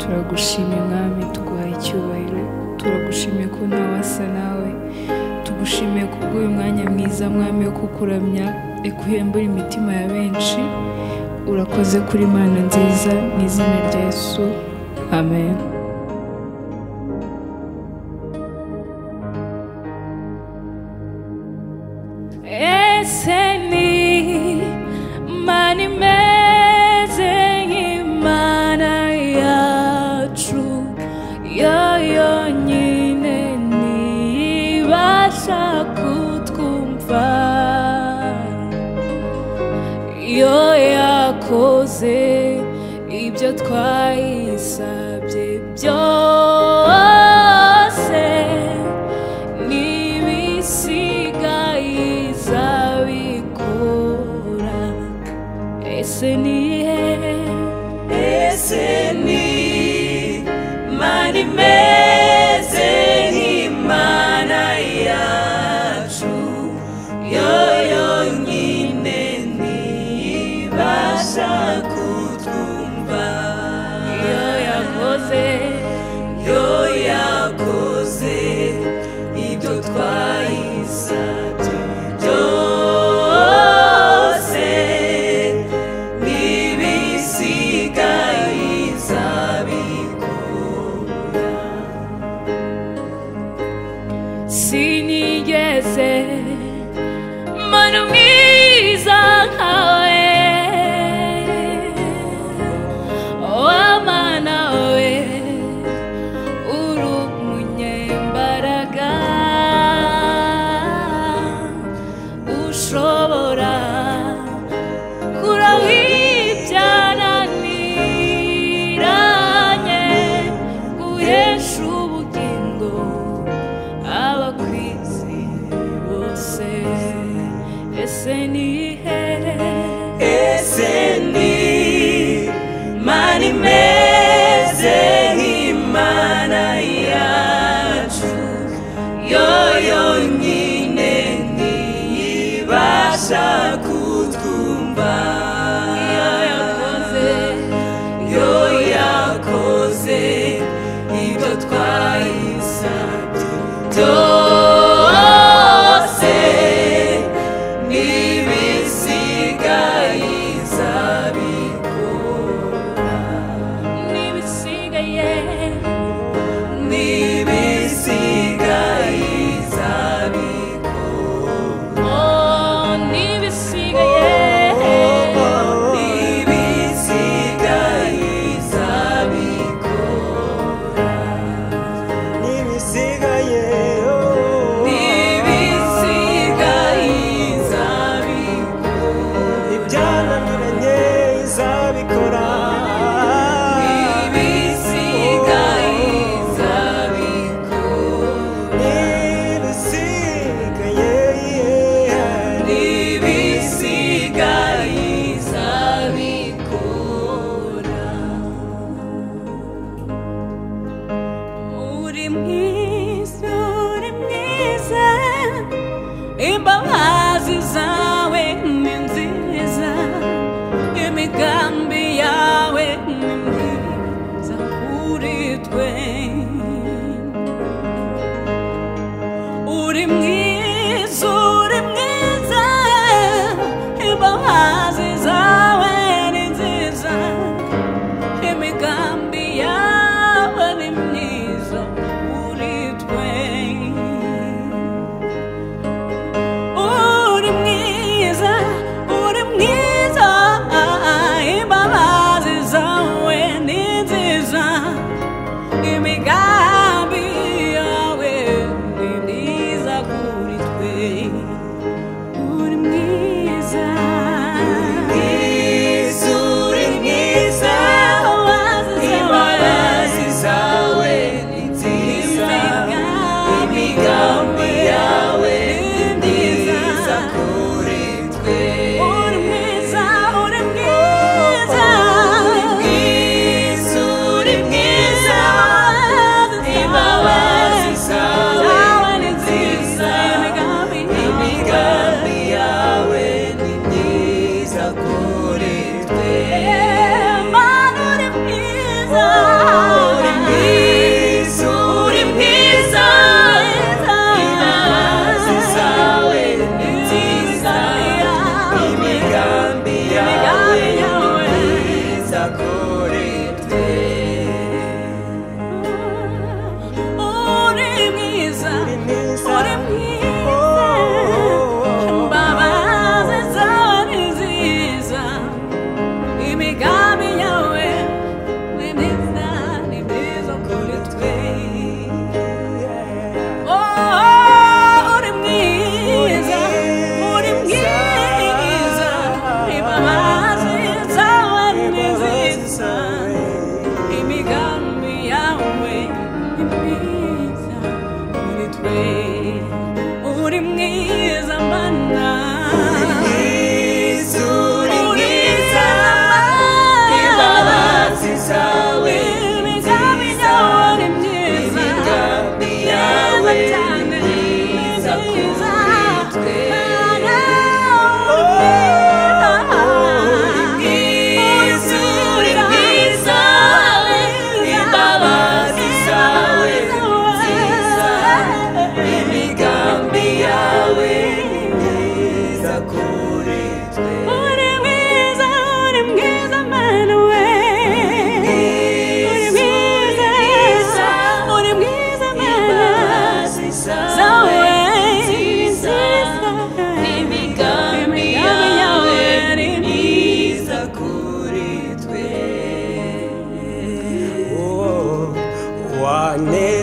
turagushimiye mwami, tuguhaye icyubahiro, turagushimiye ko ntawasa nawe, tugushimiye kubw'uyu mwanya mwiza mwami wo kukuramya, reka uhembure imitima ya benshi. Urakoze kuri Mana nziza, mu izina rya Yesu, amen. Ibyo twayisabye byose n'ibisigaye izabikora. Ese ni Mana imeze nk'Imana yacu, yo yonyine ntibasha kutwumva. Yo yakoze ibyo twayisabye byose n'ibisigaye izabikora. Sinigeze mbona mwiza nkawe, Mana imeze nk'Imana yacu, yo yonyine ntibasha kutwumva. Yo yakoze ibyo twayisabye byose n'ibisigaye izabikora. N'ibisigaye izabikora. Oh, n'ibisigaye izabikora. N'ibisigaye izabikora. Ibyananiranye izabikora. Imbabazi zawe ni nziza, imigambi yawe ni myiza kuri twe. Uri mwiza, imbabazi zawe ni nziza, imigambi yawe ni myiza kuri twe.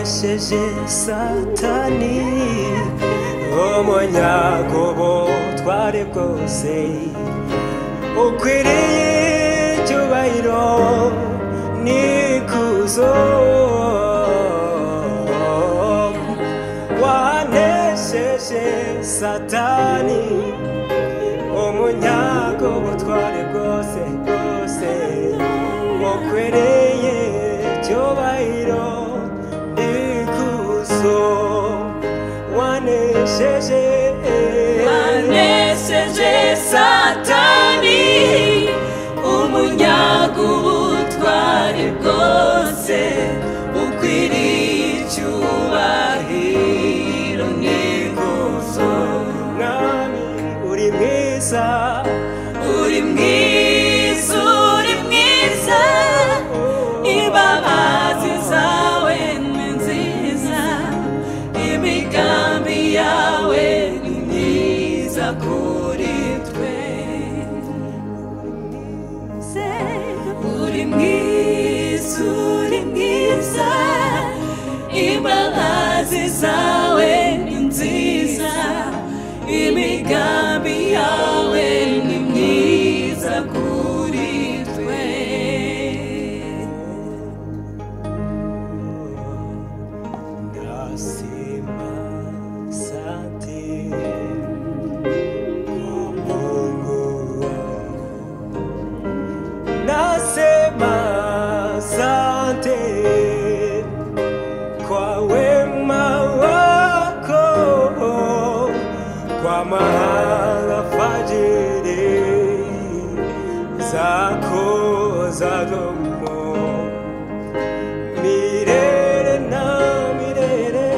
wanesheje Satani umunyago twari bwose ukwiriye icyubahiro n'ikuzo wanesheje Satani umunyago twari bwose ukwiriye icyubahiro n'ikuzo wanesheje Satani umunyago ubutware bwose ukwiriye icyubahiro n'ikuzo mwami uri mwiza imbabazi zawe ni nziza imigambi yawe ni myiza kuri twe uri mwiza imbabazi zawe ni nziza imigambi yawe ni myiza kuri twe nasema asante kwa Mungu wangu nasema asante kwa wema wako kwa maana fadhili zako zadumu milele na milele.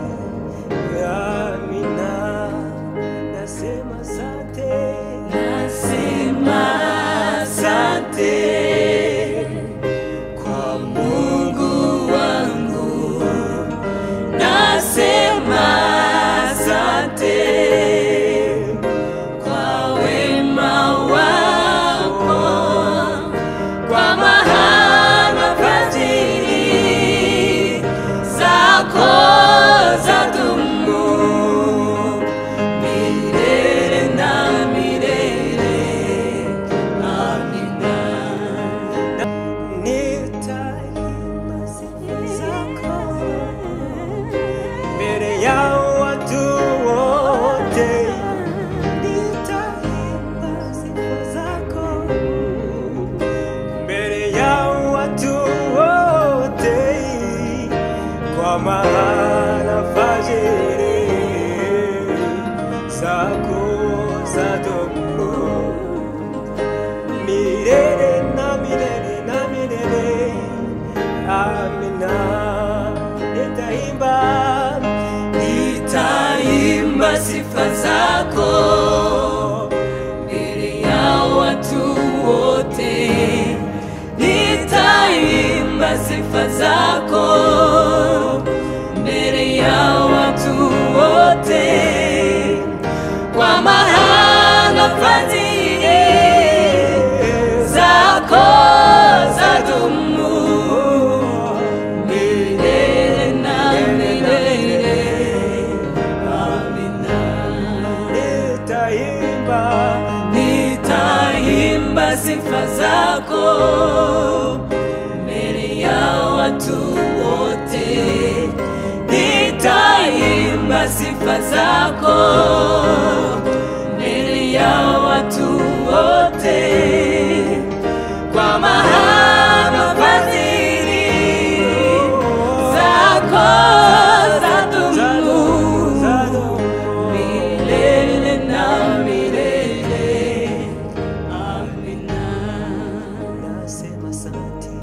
Amina. Nasema asante kwa Mungu wangu nasema asante kwa wema wako kwa mahaba fadhili zako zadumu milele na milele. Amina. nitaimba sifa zako mbele ya watu wote, nitaimba sifa zako mbele ya watu wote, kwa maana fadhili zako zadumu milele na milele na milele. Amina. Nitaimba sifa zako mbele ya watu wote, nitaimba sifa zako mbele ya watu wote, kwa maana fadhili zako zadumu milele na milele. Amina. Nitaimba sifa zako mbele ya watu wote, nitaimba sifa zako mbele ya watu wote, kwa mahaba fadhili zako zadumu milele na milele. Amina. Nasema asante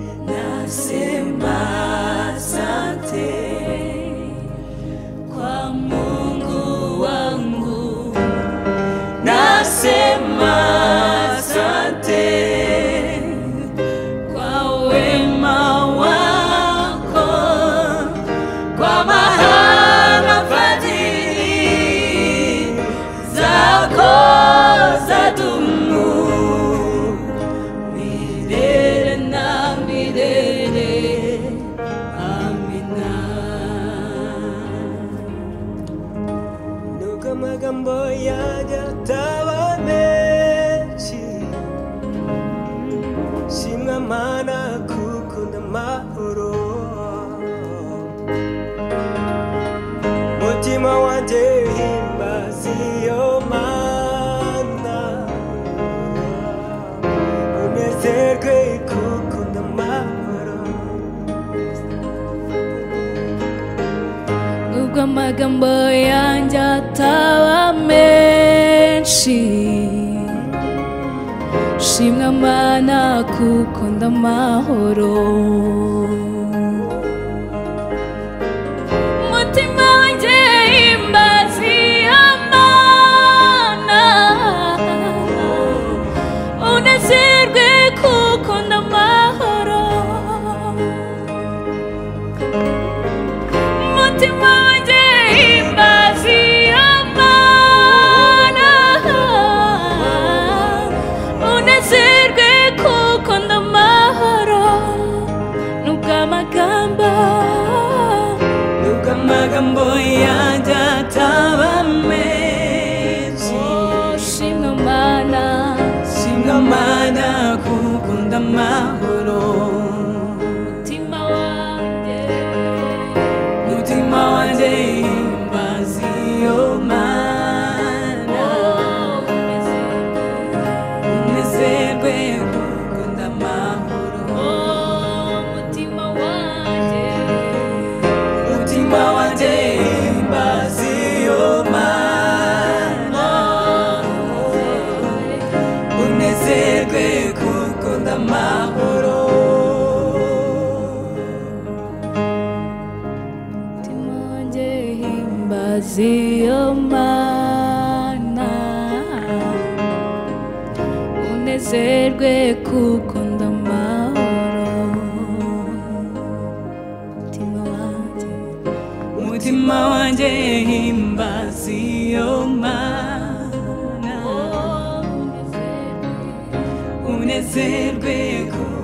kwa Mungu wangu nasema asante kwa wema wako kwa mahaba fadhili zako zadumu milele na milele. yanjye ataba menshi shimwa mana kuko ndamahoro mutima wanjye himbaza iyo mana unezerwe kuko ndamahoro nubwo amagambo yanjye ataba menshi shimwa mana kuko ndamahoro mutima wanjye himbaza iyo mana unezerwe kuko ndamahoro mutima wanjye himbaza iyo mana unezerwe kuko ndamahoro nubwo amagambo yanjye ataba menshi shimwa mana kuko ndamahoro mutima wanjye himbaza iyo mana unezerwe kuko ndamahoro mutima wanjye himbaza iyo mana unezerwe kuko ndamahoro mutima wanjye himbaza iyo mana unezerwe kuko ndamahoro mutima wanjye himbaza iyo mana unezerwe kuko